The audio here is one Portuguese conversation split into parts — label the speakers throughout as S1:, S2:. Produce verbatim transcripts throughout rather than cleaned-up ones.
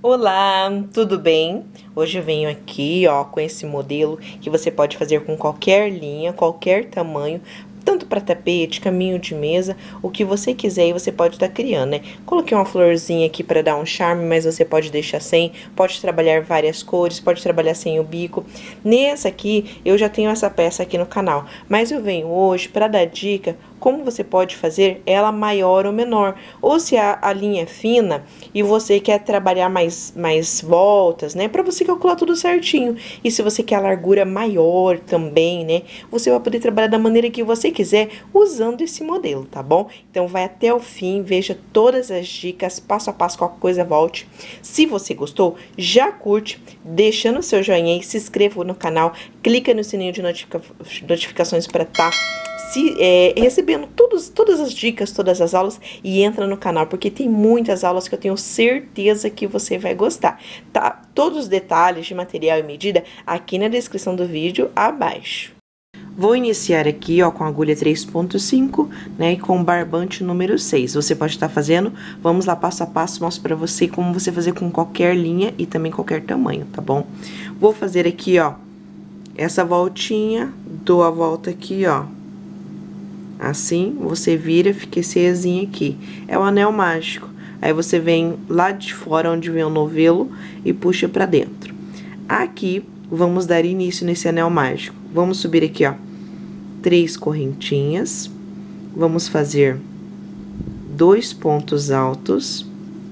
S1: Olá, tudo bem? Hoje eu venho aqui, ó, com esse modelo que você pode fazer com qualquer linha, qualquer tamanho, tanto para tapete, caminho de mesa, o que você quiser e você pode estar tá criando, né? Coloquei uma florzinha aqui para dar um charme, mas você pode deixar sem, pode trabalhar várias cores, pode trabalhar sem o bico. Nessa aqui, eu já tenho essa peça aqui no canal, mas eu venho hoje para dar dica como você pode fazer ela maior ou menor. Ou se a, a linha é fina e você quer trabalhar mais, mais voltas, né? Para você calcular tudo certinho. E se você quer a largura maior também, né? Você vai poder trabalhar da maneira que você quiser usando esse modelo, tá bom? Então vai até o fim, veja todas as dicas, passo a passo, qualquer coisa volte. Se você gostou, já curte, deixando o seu joinha aí, se inscreva no canal, clica no sininho de notifica notificações para estar se, é, recebendo todos, todas as dicas, todas as aulas e entra no canal, porque tem muitas aulas que eu tenho certeza que você vai gostar, tá? Todos os detalhes de material e medida aqui na descrição do vídeo abaixo. Vou iniciar aqui, ó, com a agulha três ponto cinco, né, e com barbante número seis. Você pode estar fazendo, vamos lá passo a passo, mostro pra você como você fazer com qualquer linha e também qualquer tamanho, tá bom? Vou fazer aqui, ó, essa voltinha, dou a volta aqui, ó. Assim, você vira, fica esse Ezinho aqui. É o anel mágico. Aí, você vem lá de fora, onde vem o novelo, e puxa pra dentro. Aqui, vamos dar início nesse anel mágico. Vamos subir aqui, ó, três correntinhas. Vamos fazer dois pontos altos.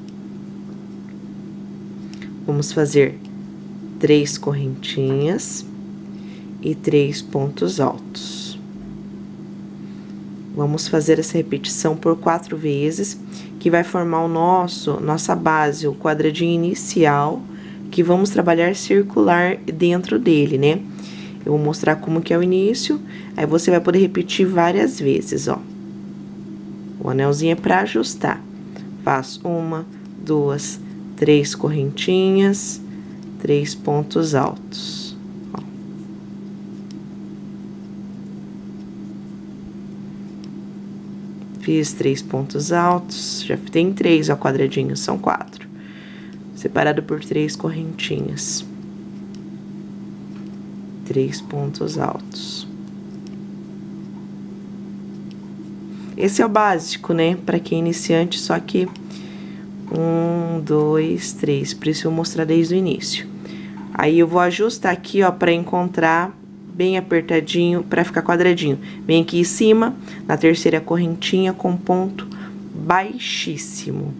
S1: Vamos fazer três correntinhas e três pontos altos. Vamos fazer essa repetição por quatro vezes, que vai formar o nosso, nossa base, o quadradinho inicial, que vamos trabalhar circular dentro dele, né? Eu vou mostrar como que é o início, aí você vai poder repetir várias vezes, ó. O anelzinho é para ajustar. Faço uma, duas, três correntinhas, três pontos altos. Fiz três pontos altos, já tem três, ó, quadradinhos, são quatro. Separado por três correntinhas. Três pontos altos. Esse é o básico, né? Pra quem é iniciante, só que um, dois, três. Por isso eu vou mostrar desde o início. Aí eu vou ajustar aqui, ó, pra encontrar bem apertadinho, pra ficar quadradinho. Vem aqui em cima, na terceira correntinha, com ponto baixíssimo.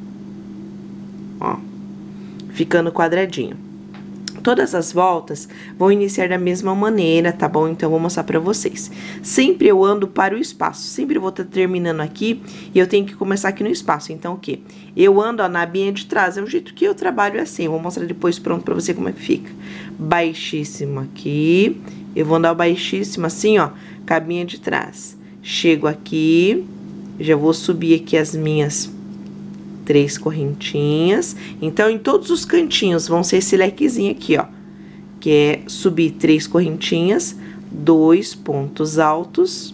S1: Ó, ficando quadradinho. Todas as voltas vão iniciar da mesma maneira, tá bom? Então, eu vou mostrar pra vocês. Sempre eu ando para o espaço, sempre eu vou estar terminando aqui e eu tenho que começar aqui no espaço. Então, o quê? Eu ando, ó, na abinha de trás, é o jeito que eu trabalho assim. Eu vou mostrar depois pronto pra você como é que fica. Baixíssimo aqui, eu vou andar o baixíssimo assim, ó, cabinha de trás. Chego aqui, já vou subir aqui as minhas três correntinhas. Então, em todos os cantinhos vão ser esse lequezinho aqui, ó, que é subir três correntinhas, dois pontos altos,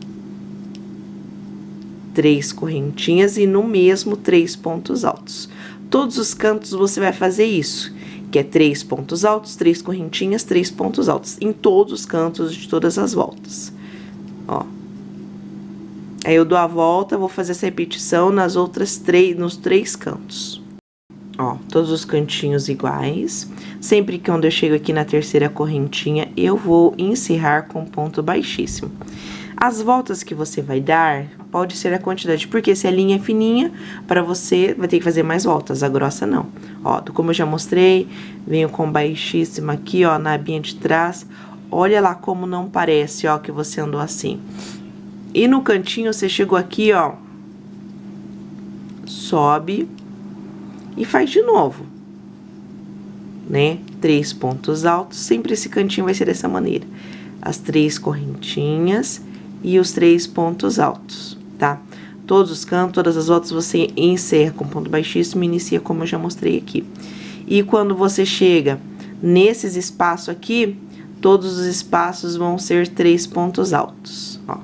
S1: três correntinhas e no mesmo três pontos altos. Todos os cantos você vai fazer isso, que é três pontos altos, três correntinhas, três pontos altos, em todos os cantos de todas as voltas, ó. Aí, eu dou a volta, vou fazer essa repetição nas outras três, nos três cantos. Ó, todos os cantinhos iguais. Sempre que quando eu chego aqui na terceira correntinha, eu vou encerrar com ponto baixíssimo. As voltas que você vai dar, pode ser a quantidade, porque se a linha é fininha, para você, vai ter que fazer mais voltas, a grossa não. Ó, como eu já mostrei, venho com baixíssimo aqui, ó, na abinha de trás. Olha lá como não parece, ó, que você andou assim. E no cantinho, você chegou aqui, ó, sobe e faz de novo, né? Três pontos altos, sempre esse cantinho vai ser dessa maneira. As três correntinhas e os três pontos altos, tá? Todos os cantos, todas as voltas, você encerra com ponto baixíssimo e inicia como eu já mostrei aqui. E quando você chega nesses espaços aqui, todos os espaços vão ser três pontos altos, ó.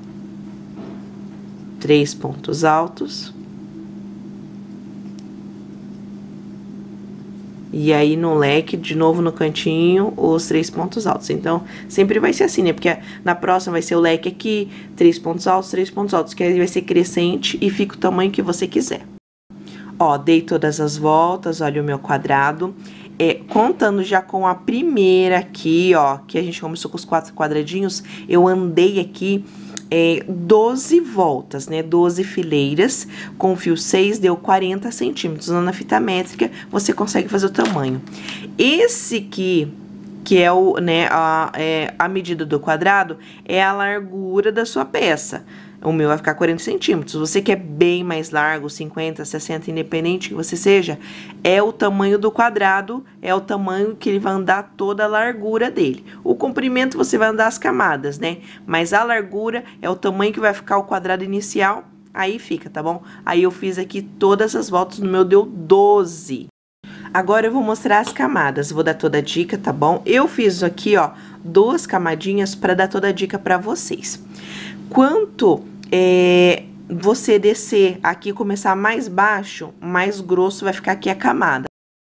S1: Três pontos altos. E aí, no leque, de novo no cantinho, os três pontos altos. Então, sempre vai ser assim, né? Porque na próxima vai ser o leque aqui, três pontos altos, três pontos altos. Que aí vai ser crescente e fica o tamanho que você quiser. Ó, dei todas as voltas, olha o meu quadrado. É, contando já com a primeira aqui, ó, que a gente começou com os quatro quadradinhos, eu andei aqui... É, doze voltas, né? doze fileiras, com fio seis, deu quarenta centímetros. Usando a fita métrica, você consegue fazer o tamanho. Esse aqui, que é, o, né, a, é, a medida do quadrado, é a largura da sua peça. O meu vai ficar quarenta centímetros. Você quer bem mais largo, cinquenta, sessenta, independente que você seja, é o tamanho do quadrado, é o tamanho que ele vai andar toda a largura dele. O comprimento você vai andar as camadas, né? Mas a largura é o tamanho que vai ficar o quadrado inicial, aí fica, tá bom? Aí eu fiz aqui todas as voltas, no meu deu doze. Agora eu vou mostrar as camadas, vou dar toda a dica, tá bom? Eu fiz aqui, ó, duas camadinhas para dar toda a dica para vocês. Quanto é, você descer aqui, começar mais baixo, mais grosso vai ficar aqui a camada.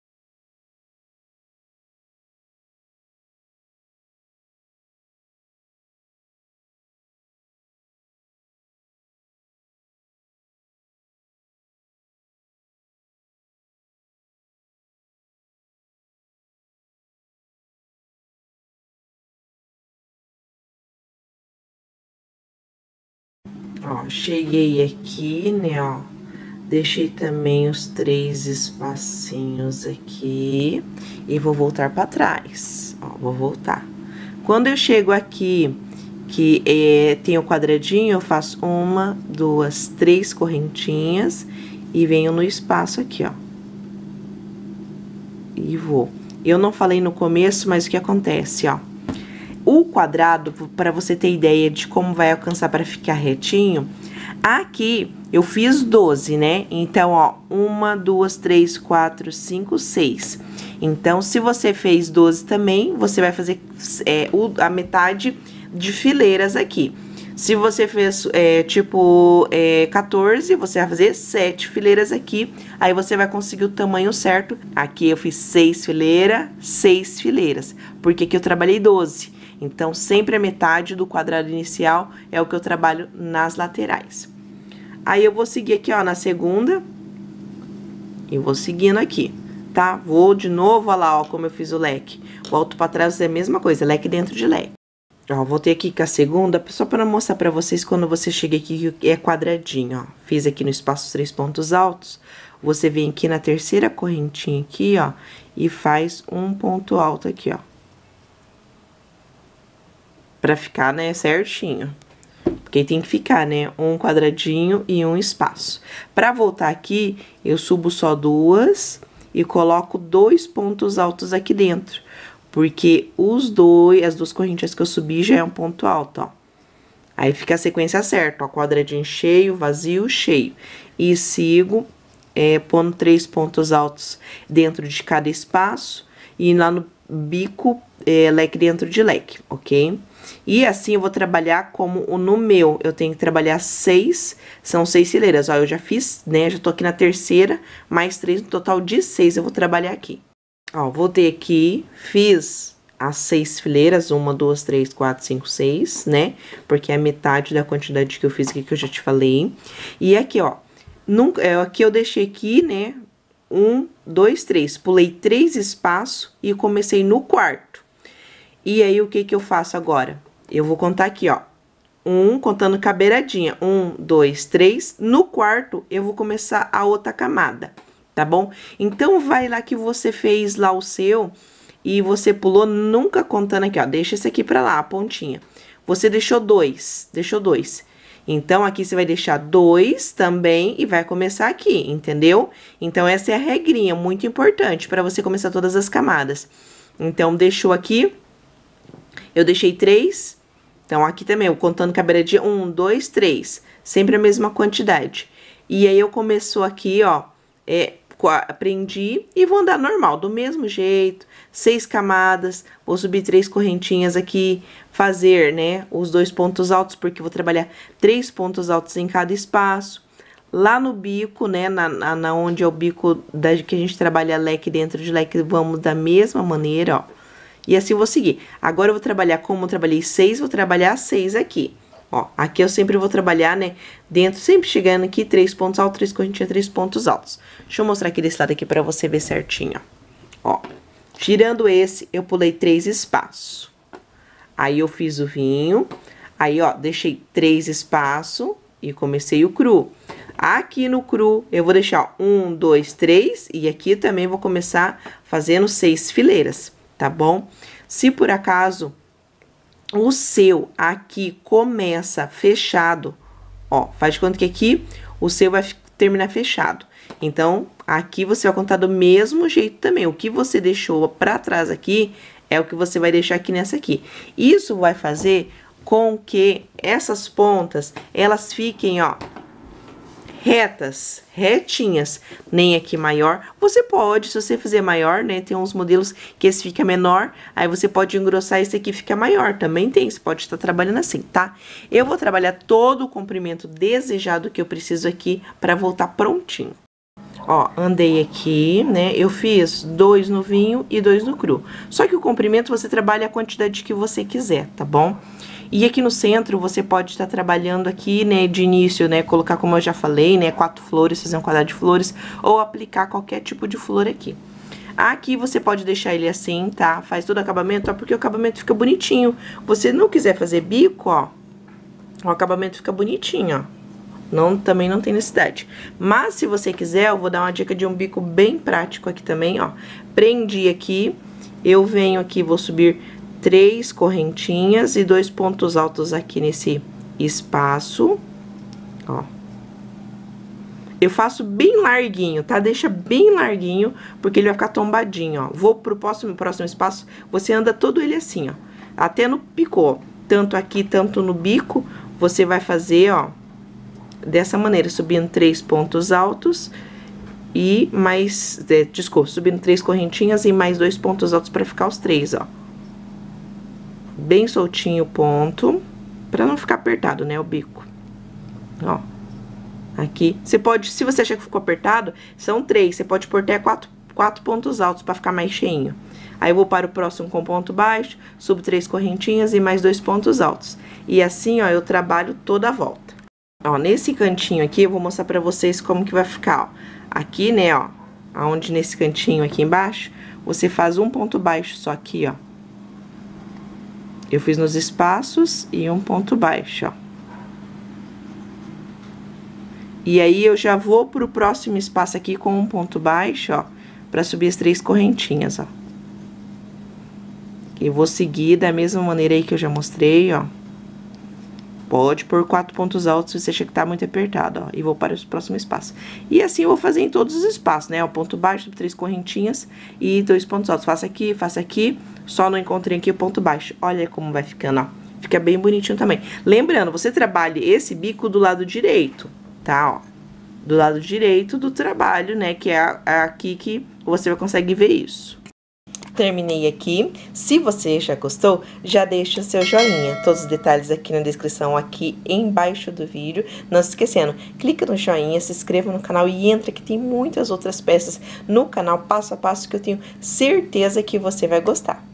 S1: Ó, cheguei aqui, né, ó, deixei também os três espacinhos aqui e vou voltar pra trás, ó, vou voltar. Quando eu chego aqui, que é, tem o quadradinho, eu faço uma, duas, três correntinhas e venho no espaço aqui, ó. E vou. Eu não falei no começo, mas o que acontece, ó. O quadrado, para você ter ideia de como vai alcançar para ficar retinho, aqui eu fiz doze, né? Então, ó, uma, duas, três, quatro, cinco, seis. Então, se você fez doze também, você vai fazer é, o, a metade de fileiras aqui. Se você fez, é, tipo, é, quatorze, você vai fazer sete fileiras aqui, aí você vai conseguir o tamanho certo. Aqui eu fiz seis fileiras, seis fileiras, porque aqui eu trabalhei doze. Então, sempre a metade do quadrado inicial é o que eu trabalho nas laterais. Aí, eu vou seguir aqui, ó, na segunda. E vou seguindo aqui, tá? Vou de novo, ó lá, ó, como eu fiz o leque. Volto pra trás, é a mesma coisa, leque dentro de leque. Ó, voltei aqui com a segunda, só pra mostrar pra vocês quando você chega aqui, que é quadradinho, ó. Fiz aqui no espaço os três pontos altos. Você vem aqui na terceira correntinha aqui, ó, e faz um ponto alto aqui, ó. Pra ficar, né, certinho. Porque tem que ficar, né, um quadradinho e um espaço. Pra voltar aqui, eu subo só duas e coloco dois pontos altos aqui dentro. Porque os dois, as duas correntinhas que eu subi já é um ponto alto, ó. Aí fica a sequência certa, ó, quadradinho cheio, vazio, cheio. E sigo, é, pondo três pontos altos dentro de cada espaço e lá no bico, é, leque dentro de leque, ok? E assim eu vou trabalhar como no meu, eu tenho que trabalhar seis, são seis fileiras, ó, eu já fiz, né, já tô aqui na terceira, mais três, no total de seis eu vou trabalhar aqui. Ó, voltei aqui, fiz as seis fileiras, uma, duas, três, quatro, cinco, seis, né, porque é a metade da quantidade que eu fiz aqui, que eu já te falei. E aqui, ó, nunca, é, aqui eu deixei aqui, né, um, dois, três, pulei três espaços e comecei no quarto. E aí, o que que eu faço agora? Eu vou contar aqui, ó. Um, contando com a beiradinha. Um, dois, três. No quarto, eu vou começar a outra camada, tá bom? Então, vai lá que você fez lá o seu e você pulou, nunca contando aqui, ó. Deixa esse aqui pra lá, a pontinha. Você deixou dois, deixou dois. Então, aqui você vai deixar dois também e vai começar aqui, entendeu? Então, essa é a regrinha, muito importante para você começar todas as camadas. Então, deixou aqui... Eu deixei três, então aqui também, eu contando com a beiradinha, um, dois, três, sempre a mesma quantidade. E aí, eu começou aqui, ó, é, prendi e vou andar normal, do mesmo jeito, seis camadas, vou subir três correntinhas aqui, fazer, né, os dois pontos altos, porque eu vou trabalhar três pontos altos em cada espaço. lá no bico, né, na, na, na onde é o bico da, que a gente trabalha leque dentro de leque, vamos da mesma maneira, ó. E assim eu vou seguir. Agora eu vou trabalhar como eu trabalhei seis, vou trabalhar seis aqui. Ó, aqui eu sempre vou trabalhar, né, dentro, sempre chegando aqui, três pontos altos, três correntinhas, três pontos altos. Deixa eu mostrar aqui desse lado aqui pra você ver certinho, ó. Ó, tirando esse, eu pulei três espaços. Aí, eu fiz o vinho, aí, ó, deixei três espaços e comecei o cru. Aqui no cru, eu vou deixar um, dois, três, e aqui também vou começar fazendo seis fileiras, tá bom? Se por acaso o seu aqui começa fechado, ó, faz de conta que aqui o seu vai terminar fechado. Então, aqui você vai contar do mesmo jeito também. O que você deixou pra trás aqui é o que você vai deixar aqui nessa aqui. Isso vai fazer com que essas pontas, elas fiquem, ó, retas, retinhas, nem aqui maior. Você pode, se você fizer maior, né, tem uns modelos que esse fica menor, aí você pode engrossar, esse aqui fica maior, também tem, você pode estar trabalhando assim, tá? Eu vou trabalhar todo o comprimento desejado que eu preciso aqui pra voltar prontinho. Ó, andei aqui, né, eu fiz dois no vinho e dois no cru. Só que o comprimento você trabalha a quantidade que você quiser, tá bom? E aqui no centro, você pode estar trabalhando aqui, né, de início, né, colocar, como eu já falei, né, quatro flores, fazer um quadrado de flores, ou aplicar qualquer tipo de flor aqui. Aqui você pode deixar ele assim, tá? Faz todo o acabamento, ó, porque o acabamento fica bonitinho. Você não quiser fazer bico, ó, o acabamento fica bonitinho, ó. Não, também não tem necessidade. Mas, se você quiser, eu vou dar uma dica de um bico bem prático aqui também, ó. Prendi aqui, eu venho aqui, vou subir três correntinhas e dois pontos altos aqui nesse espaço, ó. Eu faço bem larguinho, tá? Deixa bem larguinho, porque ele vai ficar tombadinho, ó. Vou pro próximo, próximo espaço, você anda todo ele assim, ó. Até no picô, tanto aqui, tanto no bico, você vai fazer, ó, dessa maneira, subindo três pontos altos e mais, é, desculpa, subindo três correntinhas e mais dois pontos altos pra ficar os três, ó. Bem soltinho o ponto, pra não ficar apertado, né, o bico. Ó, aqui, você pode, se você achar que ficou apertado, são três, você pode pôr até quatro, quatro pontos altos pra ficar mais cheinho. Aí, eu vou para o próximo com ponto baixo, subo três correntinhas e mais dois pontos altos. E assim, ó, eu trabalho toda a volta. Ó, nesse cantinho aqui, eu vou mostrar pra vocês como que vai ficar, ó. Aqui, né, ó, aonde nesse cantinho aqui embaixo, você faz um ponto baixo só aqui, ó. Eu fiz nos espaços e um ponto baixo, ó. E aí, eu já vou pro próximo espaço aqui com um ponto baixo, ó, pra subir as três correntinhas, ó. E vou seguir da mesma maneira aí que eu já mostrei, ó. Pode pôr quatro pontos altos se você achar que tá muito apertado, ó. E vou para o próximo espaço. E assim eu vou fazer em todos os espaços, né? O ponto baixo, três correntinhas e dois pontos altos. Faço aqui, faço aqui. Só não encontrei aqui o ponto baixo. Olha como vai ficando, ó. Fica bem bonitinho também. Lembrando, você trabalha esse bico do lado direito, tá? Ó. Do lado direito do trabalho, né? Que é aqui que você vai conseguir ver isso. Terminei aqui. Se você já gostou, já deixa o seu joinha. Todos os detalhes aqui na descrição, aqui embaixo do vídeo. Não se esquecendo, clica no joinha, se inscreva no canal e entra que tem muitas outras peças no canal passo a passo que eu tenho certeza que você vai gostar.